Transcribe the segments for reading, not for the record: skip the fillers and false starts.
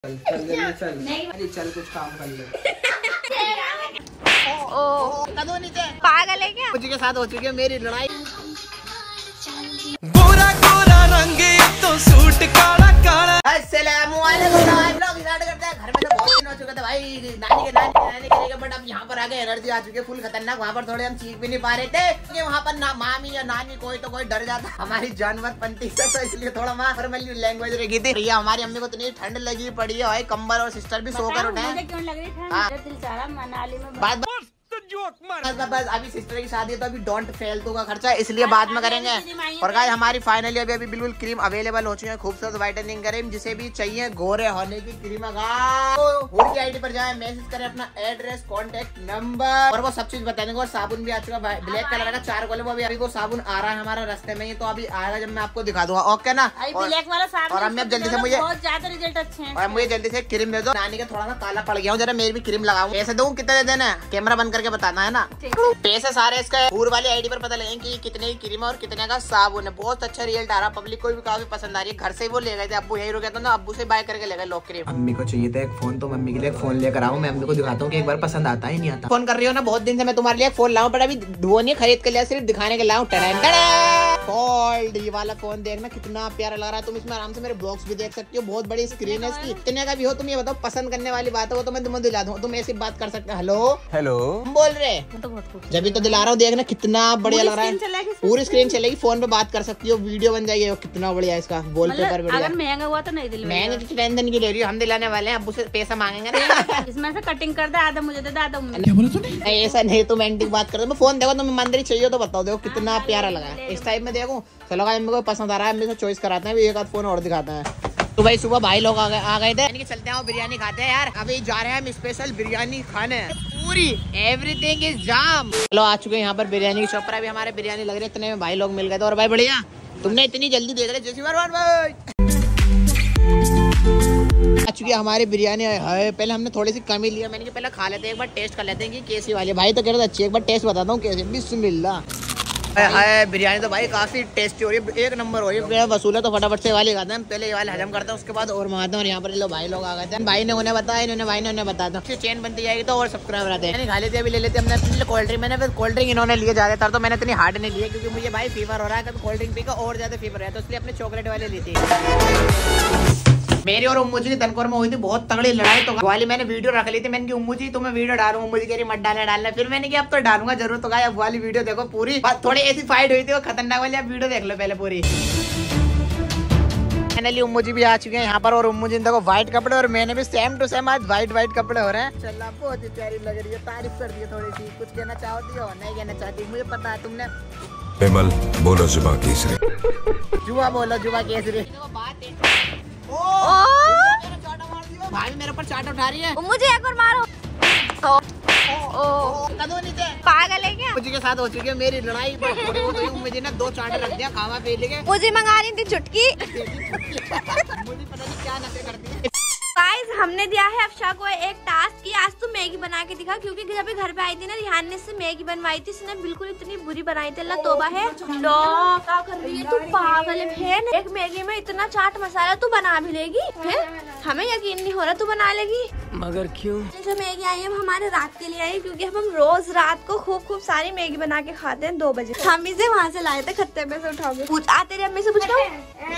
चल जल्दी चल। अरे चल कुछ काम कर ले। कदों नीचे पागल है क्या? मुझे के साथ हो चुकी है मेरी लड़ाई। गोरा गोरा रंग तो सूट काला काला। स्टार्ट करते हैं। घर में तो बहुत दिन हो चुके थे भाई, नानी के बट अब यहाँ पर आ गए, एनर्जी आ चुकी है फुल खतरनाक। वहाँ पर थोड़े हम चीख भी नहीं पा रहे थे क्योंकि वहाँ पर ना मामी या नानी कोई तो कोई डर जाता हमारी जानवर पंती से, तो इसलिए थोड़ा वहाँ पर लैंग्वेज रखी थी। भैया हमारी अम्मी को इतनी ठंड लगी पड़ी है भाई, कंबल और सिस्टर भी सोकर उठे। क्यों लग रही ठंड? मनाली में बस अभी सिस्टर की शादी है तो अभी डोंट फालतू का खर्चा, इसलिए बाद में करेंगे। और गाइस हमारी फाइनली अभी बिल्कुल क्रीम अवेलेबल हो चुकी है, खूबसूरत व्हाइटनिंग क्रीम। जिसे भी चाहिए गोरे होने की क्रीम की आईडी पर जाए, मैसेज करें अपना एड्रेस, कॉन्टेक्ट नंबर और वो सब चीज बता देंगे। और साबुन भी आ चुका है ब्लैक कलर का 4 गोले, वो अभी वो साबुन आ रहा है हमारा रास्ते में ही, तो अभी आएगा जब मैं आपको दिखा दूंगा। ओके ना? ब्लैक वाला साबुन। और अब जल्दी से मुझे बहुत ज्यादा रिजल्ट अच्छे हैं। और मुझे जल्दी से क्रीम दे दो। नानी का थोड़ा सा काला पड़ गया हूँ, जरा मेरी भी क्रीम लगाऊं। पैसे दूं कितने दे देना? कैमरा बंद करके बताना है ना। पैसे सारे इसका पूर वाली आईडी पर पता लगे कि कितने की क्रीम और कितने का साबुन है। बहुत अच्छा रिजल्ट आ रहा, पब्लिक को भी काफी पसंद आ रही है। घर से वो ले गए थे, अब्बू यही रुके थे ना, अब्बू से बाय करके ले गए लोग क्रीम। अम्मी को चाहिए था एक फोन, तो मम्मी के लिए एक फोन लेकर आऊँ। मैं अम्मी को दिखाता हूँ कि एक बार पसंद आता ही नहीं आता। फोन कर रही हो ना, बहुत दिन से मैं तुम्हारे लिए फोन लाऊं, पर अभी वो नहीं खरीद के लिया, सिर्फ दिखाने के लाऊं। फोल्ड ये वाला फोन देखना कितना प्यारा लग रहा है। तुम इसमें आराम से मेरे ब्लॉग्स भी देख सकती हो, बहुत बड़ी स्क्रीन है इसकी। कितने का भी हो तुम ये बताओ, पसंद करने वाली बात है वो तो मैं तुम्हें दिला दूं। तुम ऐसी बात कर सकते हो। हेलो हेलो बोल रहे जब भी तो दिला रहा हूँ, देखना कितना बढ़िया लग रहा है। पूरी स्क्रीन चलेगी, फोन पे बात कर सकती हो, वीडियो बन जाएगी। कितना बढ़िया इसका वॉलपेपर बढ़िया। अगर महंगा हुआ तो नहीं दिलवाएगा। महंगे की टेंशन की ले रही हो, हम दिलाने वाले हैं। अब्बू से पैसा मांगेंगे ना। इसमें से कटिंग कर दे, आधा मुझे दे दे, आधा नहीं ऐसा नहीं, तुम एंटिक बात कर दो। फोन देखो तुम्हें मंदिर चाहिए तो बताओ, देखो कितना प्यारा लगा है। इस टाइप में देखो। चलो मेरे को पसंद आ रहा है, मेरे से चॉइस कराते हैं। एक आध फोन और दिखाते हैं। तो भाई सुबह भाई लोग आ गए थे, चलते हैं बिरयानी खाते हैं यार। अभी जा रहे हैं हम स्पेशल बिरयानी खाने, पूरी एवरीथिंग इज जाम। चलो आ चुके हैं यहाँ पर बिरयानी की शॉप पर। अभी हमारे बिरयानी लग रही है, इतने में भाई लोग मिल गए थे। और भाई बढ़िया, तुमने इतनी जल्दी देख रहे जैसी भाई आ चुकी है हमारी बिरयानी है। पहले हमने थोड़ी सी कमी लिया, मैंने कहा पहले खा लेते हैं, एक बार टेस्ट कर लेते हैं कि कैसी वाली। भाई तो कह रहे थे अच्छी, एक बार टेस्ट बताता हूँ कैसे। बिस्मिल्लाह। है बिरयानी तो भाई काफी टेस्टी हो रही है, एक नंबर हो रही है। वसूल है तो फटाफट से वाली खाते हैं, पहले ये वाले हजम करते हैं, उसके बाद और मंगाते हैं। और यहाँ पर लो भाई लोग आ गए थे, भाई ने उन्हें बताया, इन्होंने भाई ने उन्हें बताया था। चेन बनती जाएगी तो और सब्सक्राइबर आते हैं। खा लेते अभी ले लेते हमने अपने कोल्ड ड्रिंक। मैंने फिर कोल्ड ड्रिंक इन्होंने लिए ज्यादा तो मैंने इतनी हार्ड नहीं ली क्योंकि मुझे भाई फीवर हो रहा है, कोल्ड ड्रिंक पी का और ज्यादा फीवर है, तो इसलिए अपने चॉकलेट वाले ली थी। मेरी और उम्मू जी की तनकोर में हुई थी बहुत तगड़ी लड़ाई, तो वाली मैंने वीडियो रख ली थी। मैंने की उम्मू जी तुम्हें वीडियो डालूंगा, उम्मू जी कह रही मत डालना। फिर मैंने कहा अब तो डालूंगा जरूर। तो अब वाली वीडियो देखो पूरी, थोड़ी ऐसी फाइट हुई थी वो खतरनाक वाली, आप वीडियो देख लो पहले पूरी। फाइनली उम्मू जी भी आ चुके हैं यहाँ पर। और उम्मू जी देखो व्हाइट कपड़े, और मैंने भी सेम टू सेम आज व्हाइट कपड़े हो रहे हैं। चल बहुत ही प्यारी लग रही है, तारीफ कर दी है थोड़ी सी। कुछ कहना चाहती हो? नहीं कहना चाहती, मुझे पता है। तुमने बोलो जुबा केसरी। जुआ बोलो, जुबा केसरी। भाई मेरे ऊपर चाट उठा रही है। मुझे एक और मारो। नीचे पागल है क्या? मुझे के साथ हो चुकी है मेरी लड़ाई। मुझे ना 2 चाट रख दिया खावा पी लेके। मुझे मंगा रही थी चुटकी। मुझे पता नहीं क्या नशे करती है। गाइस हमने दिया है अफशा को एक टास्क कि आज तू मैगी बना के दिखा, क्योंकि जब भी घर पे आई थी ना, रिहान ने से मैगी बनवाई थी, इसने बिल्कुल इतनी बुरी बनाई थी। अल्लाह तौबा है। लो क्या कर रही है तू? पागल है बहन, एक मैगी में इतना चाट मसाला तू बना भी लेगी? हमें यकीन नहीं हो रहा तू बना लेगी, मगर क्यों? जो मैगी आई है हमारे रात के लिए आई, क्योंकि हम रोज रात को खूब सारी मैगी बना के खाते हैं 2 बजे। हम इसे वहाँ से लाए थे खत्ते पे से उठा के। पूछ आ तेरी अम्मी से पूछ लो।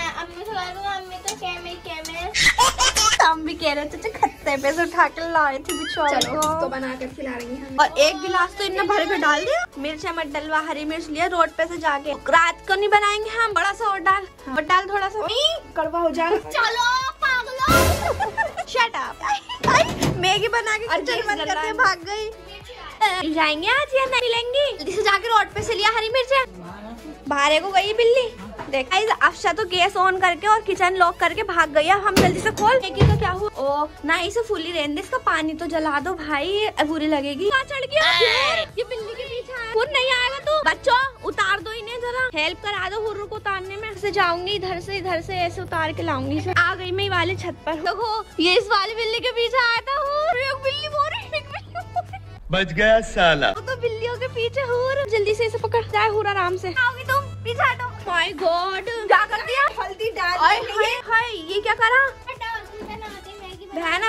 हम भी कह रहे थे खत्ते पे से उठा के लाए थे बेचारे को, तो बना कर खिला रही हैं। और 1 गिलास तो इन्हें भर के डाल दिया। मिर्च मत डलवा, हरी मिर्च लिया रोड पे से जाके। रात को नहीं बनाएंगे हम, बड़ा सा और डाल थोड़ा सा, कड़वा हो जाएगा। चलो पागलो शट अप। मैगी बना के किचन बंद करके भाग गई। जाएंगे आज या नहीं लेंगी? जल्दी से जाके रोड पे से लिया हरी मिर्च, बाहर को गई बिल्ली। देख अफशा तो गैस ऑन करके और किचन लॉक करके भाग गई। अब हम जल्दी से खोल। मैगी का क्या हुआ? ओ ना इसे फुली रहने दे, इसका पानी तो जला दो भाई, बुरी लगेगी। चढ़ गया ये बिल्ली के पीछे। खुद नहीं आएगा तू? बच्चों उतार दो इन्हें, जरा हेल्प करा दो हुर्रू को उतारने में। से जाऊंगी इधर से ऐसे उतार के लाऊंगी। आ गई मैं वाले छत पर। देखो ये इस वाली बिल्ली के पीछे आया था। बिल्ली बच गया साला। वो तो बिल्लियों के पीछे हुर। जल्दी से इसे पकड़ जाए हुर, आराम से। आओगी तुम? पीछे हटो। माय गॉड क्या कर दिया? हल्दी डाल। हाय ये क्या करा?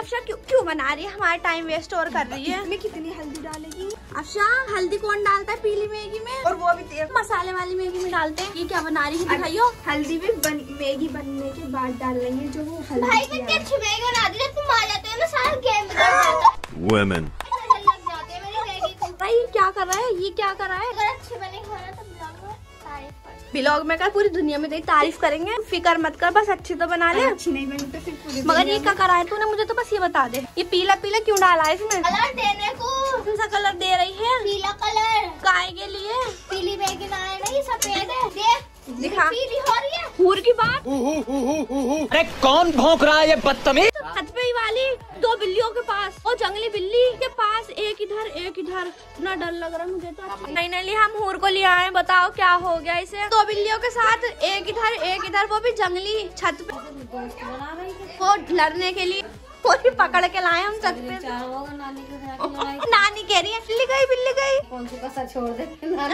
अफशा क्यों बना रही है, हमारा टाइम वेस्ट और कर रही है। मैं कितनी हल्दी डालेगी अफशा? हल्दी कौन डालता है पीली मैगी में, और वो भी मसाले वाली मैगी में डालते हैं। ये क्या बना रही है दिखाइयो। हल्दी भी मैगी बनने के बाद डाल लेंगे जो वो हल्दी। भाई कितनी अच्छी मैगी बना दी, तुम आ जाते हो ना सारा गेम बिगड़ जाता है। Women. लग जाते हैं मेरी मैगी को। भाई क्या कर रहा है, ये क्या कर रहा है? अगर अच्छी बनी खाना तो ब्लॉग में कर, पूरी दुनिया में तेरी तारीफ करेंगे। फिकर मत कर, बस अच्छी तो बना ले। अच्छी नहीं बनी तो फिर पूरी। मगर ये क्या करा है तूने, मुझे तो बस ये बता दे, ये पीला पीला क्यों डाला है इसमें? कलर देने को। कौन सा कलर दे रही है? पीला कलर। काय के लिए? पीली मैगी ना है ना, ये सफेद है। देख दिखा, पीली हो रही है। हूर की बात। अरे कौन भौंक रहा है ये बदतमीज? छत पे ही वाली दो बिल्लियों के पास, और जंगली बिल्ली के पास एक इधर एक इधर। इतना डर लग रहा है मुझे तो। नहीं हम हूर को ले आए, बताओ क्या हो गया इसे? दो बिल्लियों के साथ एक इधर, वो भी जंगली छत पे, वो लड़ने के लिए पूरी पकड़ के लाए हम छत पे। नानी कह रही है बिल्ली गई। कौन सी कसर छोड़ दे,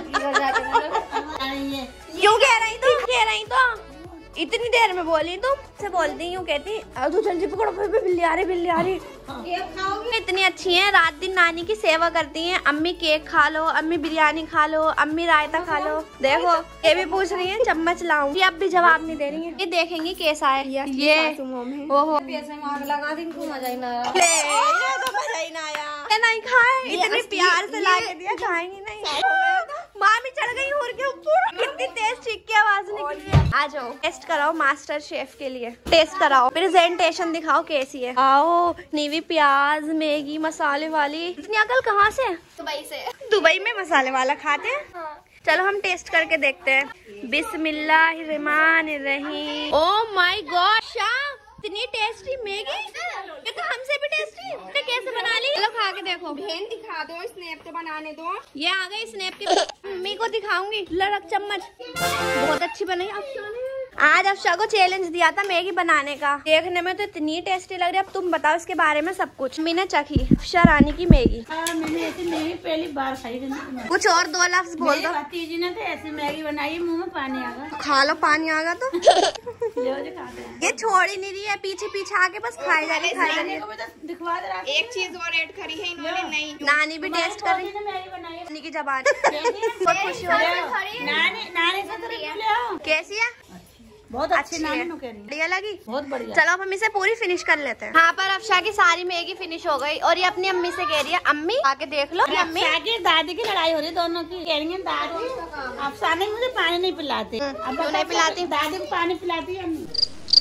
क्यों कह रही तो इतनी देर में बोली तुम से बोलती यूँ कहती तू जल्दी पकड़ो, बिल्ली आ रही। इतनी अच्छी हैं, रात दिन नानी की सेवा करती हैं। अम्मी केक खा लो, अम्मी बिरयानी खा लो, अम्मी रायता खा लो। देखो ये भी पूछ रही है चम्मच लाऊं, ये अब भी जवाब नहीं दे रही है। ये देखेंगी कैसा है ये। ओहो लगा दी, मजा ही ना आया। नहीं खाए, इतने प्यार से ला के दिया, खाएंगी नहीं। मामी चढ़ गई हूर के ऊपर, कितनी तेज चीख की आवाज निकली है। आ जाओ टेस्ट कराओ मास्टर शेफ के लिए, टेस्ट कराओ, प्रेजेंटेशन दिखाओ कैसी है। आओ नीवी प्याज मैगी मसाले वाली। इतनी अकल कहाँ से? दुबई से। दुबई में मसाले वाला खाते हैं। हाँ। चलो हम टेस्ट करके देखते हैं। बिस्मिल्लाहिर्रहमानिर्रहीम। ओह माय गॉड शाह, इतनी टेस्टी मैगी, ये तो हमसे भी टेस्टी। तो कैसे बना ली? चलो खा के देखो। बहन दिखा दो, स्नैप तो बनाने दो। ये आ गई स्नैप की, मम्मी को दिखाऊंगी। लड़क चम्मच, बहुत अच्छी बनी अफशा ने। आज अफशा को चैलेंज दिया था मैगी बनाने का, देखने में तो इतनी टेस्टी लग रही है। अब तुम बताओ इसके बारे में सब कुछ। मैंने चखी अफशा रानी की मैगी। मैंने ऐसी मैगी पहली बार खाई। कुछ और दो लफ्ज बोल दो। भतीजी ने तो ऐसी मैगी बनाई, मुंह में पानी आ गया। खा लो, पानी आ गया तो। ये छोड़ ही नहीं रही है, पीछे आके बस खाई जा रही है। दिखवा दे। एक चीज और ऐड करी है इन्होंने, नहीं नानी भी टेस्ट कर रही है मैगी बनाई नानी की जबान। बहुत खुशी हो रही है। नानी से कैसी है? बहुत अच्छी नानी बढ़िया लगी, बहुत बढ़िया। चलो अब हम इसे पूरी फिनिश कर लेते हैं। यहाँ पर अफशा की सारी मैगी फिनिश हो गई, और ये अपनी अम्मी से कह रही है अम्मी आके देख लो। अम्मी की दादी की लड़ाई हो रही है दोनों की। कह रही है दादी अफशा ने मुझे पानी नहीं पिलाते। अब क्यों नहीं पिलाती? दादी को पानी पिलाती है अम्मी।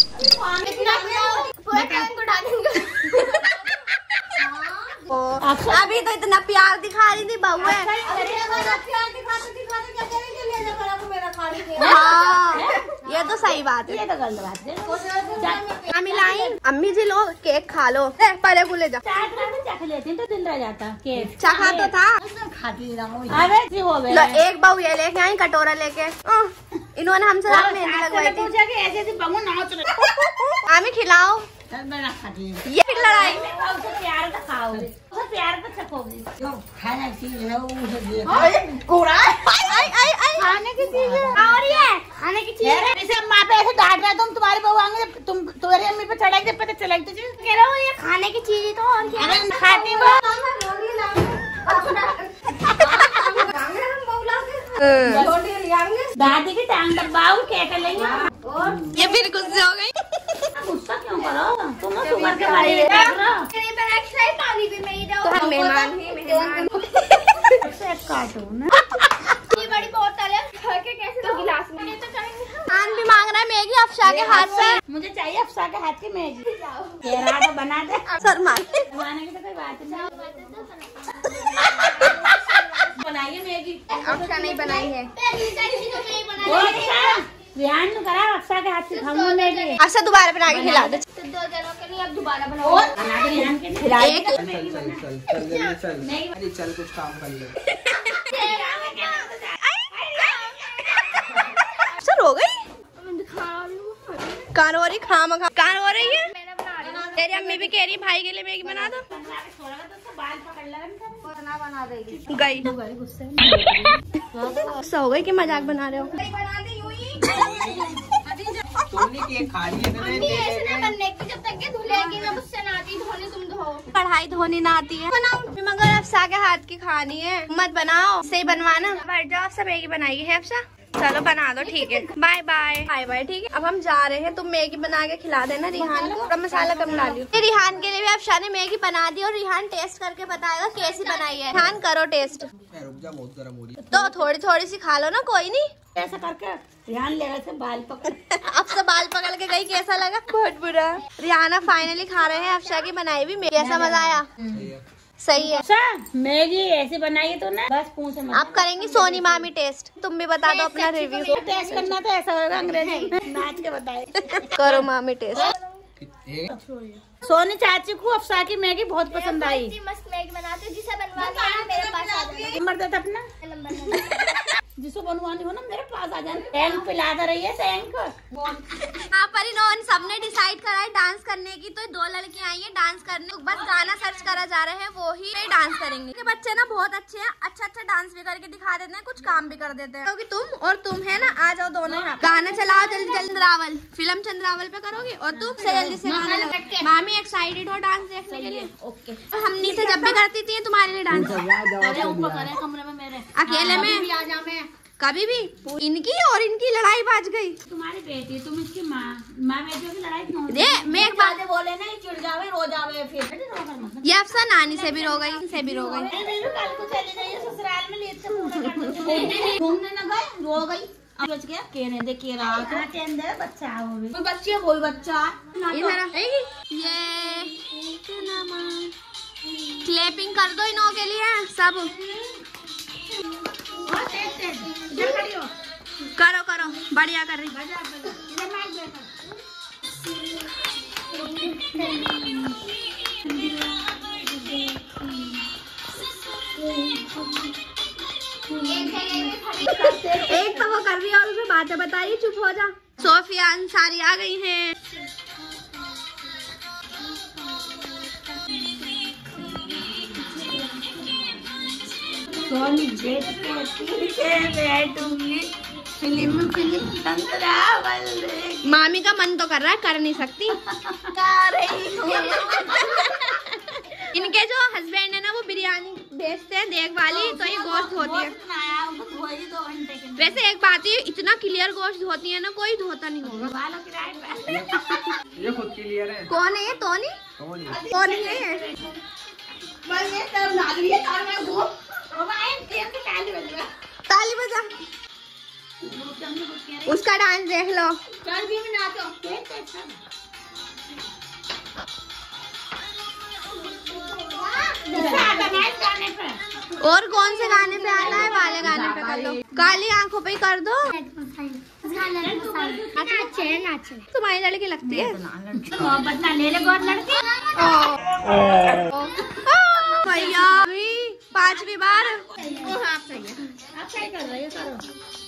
अभी तो इतना प्यार दिखा रही थी बहू है। ये तो सही बात है, ये तो गलत बात है। अम्मी लाई, अम्मी जी लो केक खा लो। पहले को ले जाओ, चख लेती तो दिन रह जाता केक। चखा तो था, खाती रहूं। लो एक बहू ये लेके आई कटोरा लेके। इन्होंने हमसे मेहंदी लगवाई थी। ऐसे आमी खिलाओ, ये फिर लड़ाई। प्यार तो खाओ, प्यार तो चखोगी। खाना चीज है खाने की चीज है, और ये खाने की चीज है। जैसे माँ पे ऐसे डांट रहे तुम, तुम्हारे बहू आएंगे, तुम तुम्हारी अम्मी पे चढ़ाएंगे, पता चलेगी तुझे। कह रहा हूँ ये खाने की चीज है तो, और क्या खाती हो? दादी की टांग दबाओ, क्या कर लेंगे? ये फिर गुस्से हो गई। गुस्सा क्यों करो? तुम शुगर के बारे में देख रहे हो। पानी भी नहीं दो, तो हम मेहमान काटो ना। ये बड़ी बोतल है, के कैसे तो गिलास में तो चाहेंगे। खान भी मांग रहा है मैगी अफशा के हाथ से। मुझे चाहिए अफशा के हाथ की मैगी। तो बना दे सर मार बनाने की तो कोई बात नहीं। बनाइए मैगी। अफशा नहीं बनाई है। ध्यान तो करा, अफशा के हाथ से खाऊंगा मैगी। अफशा दोबारा बना के खिला दे। 2 जनों के लिए अब दोबारा बनाओ। चल कुछ काम कर ले। सर हो गई कान हो रही, खाम कान हो रही है। तेरी अम्मी भी कह रही है भाई के लिए मैगी बना दो। गई गुस्सा हो गई कि मजाक बना रहे हो। तुमने केक खा लिया, ऐसे नहीं बनने की, जब तक के धुलेगी मैं मुझसे ना आती धोने तुम कढ़ाई धोनी ना आती है। बनाओ मगर अफसा के हाथ की खानी है, मत बनाओ, सही बनवाना। बैठ जाओ, अफसा मैगी बनाएगी है अफसा। चलो बना दो, ठीक है, बाय बाय बाय बाय, ठीक है। अब हम जा रहे हैं, तुम मैगी बना के खिला देना रिहान को, गरम मसाला कम डालियो। रिहान के लिए भी अफसा ने मैगी बना दी और रिहान टेस्ट करके बताएगा कैसी बनाई है। रिहान करो टेस्ट। बहुत गर्म हो रही है। तो थोड़ी थोड़ी सी खा लो ना, कोई नहीं। ऐसा करके रिहान ले रहे थे बाल पकड़ अब से बाल पकड़ के गई, कैसा लगा? बहुत बुरा। रिहाना फाइनली खा रहे हैं अफसा की बनाई हुई मैगी, कैसा मजा आया? सही है। अच्छा मैगी ऐसे बनाई तो ना बस पूछ। आप करेंगी सोनी मामी टेस्ट, तुम भी बता दो अपना रिव्यू। टेस्ट करना तो ऐसा होगा अंग्रेजी में नाच के बताए। करो मामी टेस्ट। सोनी चाची को अफसा की मैगी बहुत पसंद आई। मस्त मैगी बनाते हो, जिसे बनवानी मेरे पास आ जाना। नंबर देता अपना जिसको बनवानी हो ना मेरे पास आ जाना। टैंक पिलाता रही है टैंक। यहाँ पर इन्होंने सबने डिसाइड करा है डांस करने की, तो 2 लड़कियां आई हैं डांस करने। बस गाना सर्च करा जा रहे हैं, वो ही डांस करेंगे। ये बच्चे ना बहुत अच्छे हैं, अच्छा अच्छा डांस भी करके दिखा देते हैं, कुछ काम भी कर देते हैं। क्योंकि तुम और तुम है ना, आ जाओ दोनों यहाँ। गाना चलाओ जल्दी जल्दी। चंद्रावल फिल्म चंद्रावल पे करोगे और तुम से जल्दी से गाना लगाओ। मामी एक्साइटेड हो डांस देखने के लिए? ओके। हम नीचे जब भी करती थी तुम्हारे लिए डांस, कमरे में मेरे अकेले में कभी भी। इनकी और इनकी लड़ाई बाज गई। तुम्हारी बेटी, तुम इसकी माँ बेटियों की लड़ाई क्यों? मैं एक बात बोले ना, चिढ़ जावे रो जावे फिर। ये अफसा नानी से भी रो गई, इनसे भी रो गई। कल को चली गई ससुराल में, लेट से घूमने न गए, रो गई। सोच गया केने दे के रहा बच्चा कोई बच्ची है, कोई बच्चा ये क्लैपिंग कर दो इनों के लिए सब। करो करो, बढ़िया कर रही। एक तो वो कर रही है और उसे बातें बता रही, चुप हो जा। सोफिया अंसारी आ गई हैं। सोनी बैठूंगी फिल्म चंद्रावल। मामी का मन तो कर रहा है, कर नहीं सकती। इनके जो हस्बैंड है ना, वो बिरयानी बेचते हैं देख वाली, तो ये गोश्त होती है। वैसे एक बात है, इतना क्लियर गोश्त होती है ना, कोई धोता नहीं होगा। ये खुद क्लियर है। कौन है ये? टोनी? टोनी है। ताली बजा, उसका डांस देख लो। और कौन से गाने पे आता है? वाले गाने पे कर लो, काली आंखों पे ही कर दो। तुम्हारी लड़की लगती है भैया, 5वीं बार। आप सही है, आप सही कर रही हो, करो।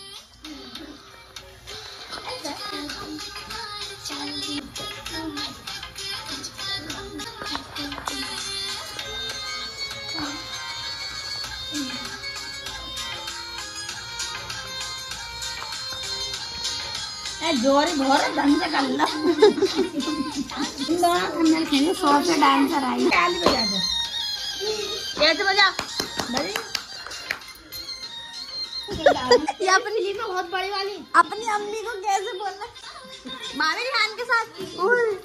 जोरी भोर ढंग से कर लो। खेलो 100 से डांसर आई। ताली बजा दो, कैसे बजा? ये अपनी जी में बहुत बड़ी वाली अपनी अम्मी को कैसे बोलना, मामी रिहान के साथ।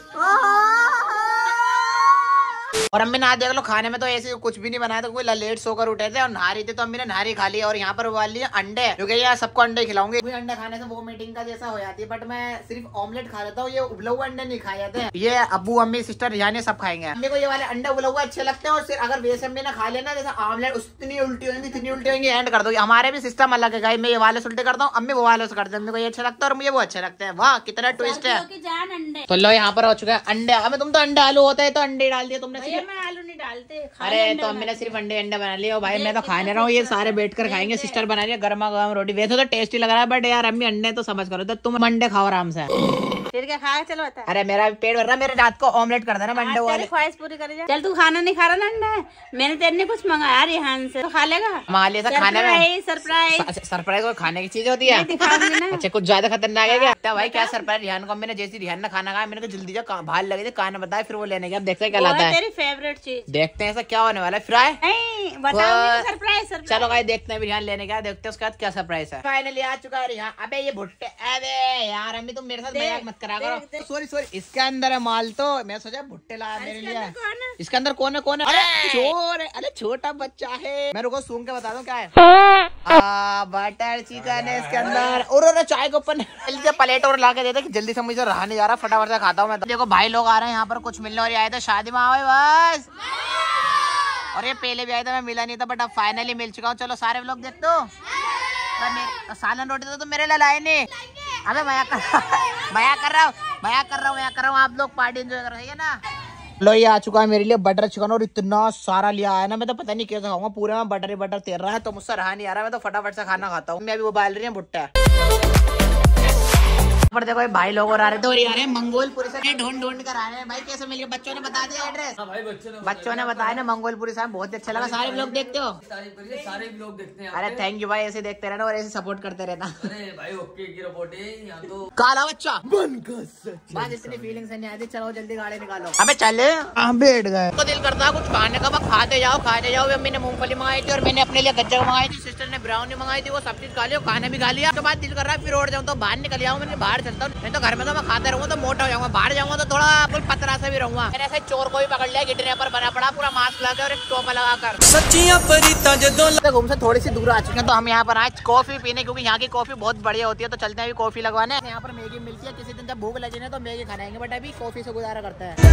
और अम्मी ना देख लो, खाने में तो ऐसे कुछ भी नहीं बनाया, तो कोई लेट सोकर उठे थे और नहा रही थी, तो अम्मी ने नहारी खा ली। और यहाँ पर उबाल लिए अंडे, क्योंकि यार सबको अंडे खिलाऊंगे। अंडे खाने से वो मीटिंग का जैसा हो जाती है, बट मैं सिर्फ ऑमलेट खा लेता हूँ, ये उबले हुए अंडे नहीं खाए जाते हैं। ये अब्बू अम्मी सिस्टर रिहान सब खाएंगे। अम्मी को ये वाले अंडे उबले हुए अच्छे लगते हैं, और सिर्फ अगर वैसे अम्मी ने खा लेना जैसा ऑमलेट, उतनी उल्टी होंगी इतनी उल्टी होंगी, एंड कर दोगे। हमारे भी सिस्टम अलग है, मैं ये वाले से उल्टे करता हूँ, अम्मी वो वाले से करते हैं। अम्मी को ये अच्छा लगता है और मुझे वो अच्छे लगते हैं। वाह कितना ट्विस्ट है। तो लो यहाँ पर हो चुका है अंडे। अम्मी तुम तो अंडे आलू होता है तो अंडे डाल दिए तुमने। आलू नहीं डालते। अरे तो अम्मी ने सिर्फ अंडे बना लिए। और भाई मैं तो खा नहीं रहा हूँ, ये सारे बैठकर खाएंगे। सिस्टर बना रही है गर्मा गर्म रोटी, वैसे तो टेस्टी लग रहा है, बट यार अम्मी अंडे तो समझ करो, तो तुम अंडे खाओ आराम से। फिर क्या खाया? चलो बता। अरे मेरा पेट भर रहा, मेरे रात को ऑमलेट कर देना अंडे वाले। ख्वाहिश पूरी कर जा। चल तू खाना नहीं खा रहा ना अंडा है, मैंने तेरे ने कुछ मंगाया रिहान से, तो खा लेगा। मालिया से खाने में सरप्राइज कोई खाने की चीज होती है। अच्छा कुछ ज्यादा खतरनाक है क्या? भाई क्या सरप्राइज रिहान को मैंने जैसे रिहान ने खाना खाया, मैंने कहा जल्दी जा बाहर लगे थे कान बताए, फिर वो लेने गया। अब देखते हैं क्या लाता है। तेरी फेवरेट चीज। देखते हैं ऐसा क्या होने वाला है। फ्राई नहीं बताओ, सरप्राइज। चलो भाई देखते हैं रिहान लेने का, देखते हैं उसके बाद क्या सरप्राइज है। फाइनली आ चुका है रिहान। अबे ये भुट्टे, अबे यार अम्मी तुम मेरे साथ मजाक मत करा करो। सॉरी इसके अंदर है माल, तो मैं सोचा भुट्टे लाया मेरे लिए। इसके अंदर कौन है? अरे चोर है, अरे छोटा बच्चा है। मैं रुको सूंघ के बता दूं क्या है। बटर चिकन है इसके अंदर। और चाय के ऊपर जल्दी प्लेट और ला के देते कि जल्दी से मुझे रहा नहीं जा रहा, फटाफट से खाता हूँ मैं। देखो भाई लोग आ रहे हैं यहाँ पर, कुछ मिलने और आए थे शादी में आओ बस। और ये पहले भी आया था, मैं मिला नहीं था, बट अब फाइनली मिल चुका हूँ। चलो सारे लोग देख दो। सालन रोटी तो मेरे लिए लाए नहीं। अबे मजाक कर रहा हूँ। आप लोग पार्टी एंजॉय कर रहे हैं ना। लो ये आ चुका है मेरे लिए बटर चिकन, और इतना सारा लिया है ना, मैं तो पता नहीं कैसे खाऊंगा। पूरे में बटर ही बटर तैर रहा है, तो मुझसे रहा नहीं आ रहा। मैं तो फटाफट से खाना खाता हूँ। मैं अभी वो बाल रही है भुट्टा। पर देखो भाई लोग और आ रहे थे, और ये आ रहे हैं मंगोलपुरी से ढूंढ कर आ रहे हैं। भाई कैसे मिल गया? बच्चों ने बता दिया एड्रेस। बच्चों ने बताया ना मंगोलपुरी साहब, बहुत अच्छा लगा। सारे लोग देखते हो? सारे लोग देखते हैं। अरे थैंक यू भाई, ऐसे देखते रहना और ऐसे सपोर्ट करते रहना। अरे भाई ओके की रिपोर्ट है यहाँ तो। काला बच्चा बस इतनी फीलिंग से नहीं आती। चलो जल्दी गाड़ी निकालो। अबे चले बैठ गए। तो दिल करता कुछ खाने का, खाते जाओ। मम्मी ने मूंगफली मंगाई थी और मैंने अपने लिए गज्जक मंगाई थी, सिस्टर ने ब्राउनी मंगाई थी, वो सब चीज खा लिया, खाना भी खा लिया। उसके बाद दिल कर रहा है फिर और जाऊँ तो बाहर निकल जाऊँ। मैंने बाहर चलता हूँ, नहीं तो घर में तो मैं खाता रहूंगा तो मोटा हो जाऊंगा। बाहर जाऊंगा तो थोड़ा कुछ पतला सा भी रहूंगा। मैंने ऐसे चोर को भी पकड़ लिया, गिटने पर बना पड़ा, पूरा मास्क लगा और एक टोपा लगाकर। सच्चियां परीता जदों घूम से थोड़ी सी दूर आ चुके हैं, तो हम यहाँ पर आए कॉफी पीने, क्योंकि यहाँ की कॉफी बहुत बढ़िया होती है। तो चलते हैं अभी कॉफी लगवाने। यहाँ पर मैगी मिलती है, किसी दिन जब भूख लगे ना तो मैगी खाएंगे, बट अभी कॉफी से गुजारा करते हैं।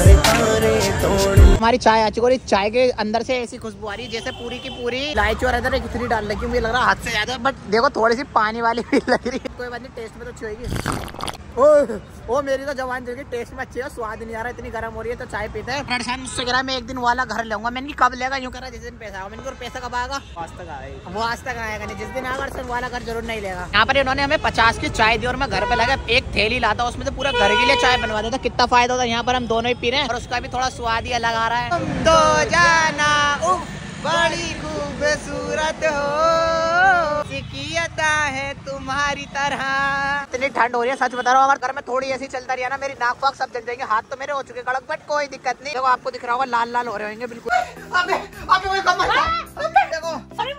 हमारी चाय आ चुकी है, चाय के अंदर से ऐसी खुशबू आ रही है जैसे पूरी की पूरी इलायची और इधर खिचड़ी डाल रही है। मुझे लग रहा है हाथ से ज्यादा, बट देखो थोड़ी सी पानी वाली भी लग रही है। कोई बात नहीं, टेस्ट में तो अच्छी होगी। ओ मेरी तो जवान जल गई, टेस्ट में अच्छी है, स्वाद नहीं आ रहा, इतनी गर्म हो रही है। तो चाय पीते हैं। मुझसे कह रहा मैं एक दिन वाला घर लूंगा। मैंने कब लेगा? यूँ कह रहा जिस दिन पैसा आएगा। मैंने पैसा कब आएगा? वो आज तक आएगा नहीं। जिस दिन आएगा वाला घर जरूर नहीं लेगा। यहाँ पर इन्होंने हमें 50 की चाय दी और मैं घर पे लगा एक थैली लाता, उसमें तो पूरा घर के लिए चाय बनवा देता। कितना फायदा होता है। यहाँ पर हम दोनों ही पी रहे हैं और उसका भी थोड़ा स्वाद ही अलग आ रहा है। तुम तो जाना बड़ी खूबसूरत हो, सिकियता है तुम्हारी तरह। इतनी ठंड हो रही है, सच बता रहा हूँ। हमारे घर में थोड़ी ऐसी चलता रही है ना, मेरी नाक वाक सब जल जाएंगे। हाथ तो मेरे हो चुके कड़क, बट कोई दिक्कत नहीं। देखो आपको दिख रहा होगा लाल लाल हो रहे होंगे बिल्कुल। अबे वही कमर देखो।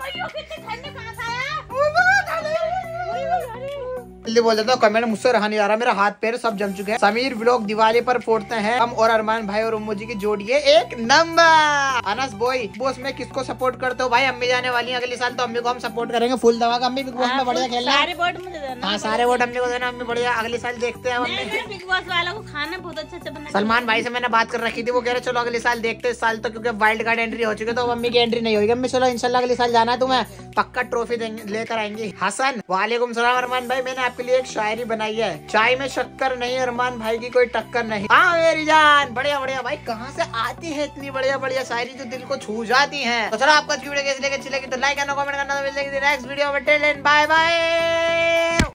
जल्दी बोल देता हूँ, कमेंट मुझसे रहा नहीं जा रहा, मेरा हाथ पैर सब जम चुके हैं। समीर व्लॉग दिवाली पर फोड़ते हैं हम और अरमान भाई और उम्मू जी की जोड़ी है एक नंबर। अनस बॉय बॉस में किसको सपोर्ट करते हो भाई? अम्मी जाने वाली है अगले साल, तो अम्मी को हम सपोर्ट करेंगे फुल दवा का। अम्मी बिग बॉस में बढ़िया खेलना। सारे वोट मुझे देना। हाँ सारे वोट अम्मी को देना। अम्मी बढ़िया अगले साल देखते हैं। बिग बॉस वाला को खाना बहुत अच्छा बना। सलमान भाई से मैंने बात कर रखी थी, वो कह रहे चलो अगले साल देखते हैं। इस साल तो क्योंकि वाइल्ड कार्ड एंट्री हो चुकी है, तो अम्मी की एंट्री नहीं होगी। अम्मी चलो इंशाल्लाह अगले साल जाना है, तुम्हें पक्का ट्रॉफी लेकर आएंगी। हसन वालेकुम सलाम। अरमान भाई मैंने आपके लिए एक शायरी बनाई है, चाय में शक्कर नहीं, अरमान भाई की कोई टक्कर नहीं। हाँ मेरी जान बढ़िया बढ़िया भाई, कहाँ से आती है इतनी बढ़िया बढ़िया शायरी जो दिल को छू जाती है। तो चलो आपको वीडियो कैसी लगी, अच्छी लगी तो लाइक करना, कमेंट करना। तो मिलेगी नेक्स्ट वीडियो में। Till then bye bye.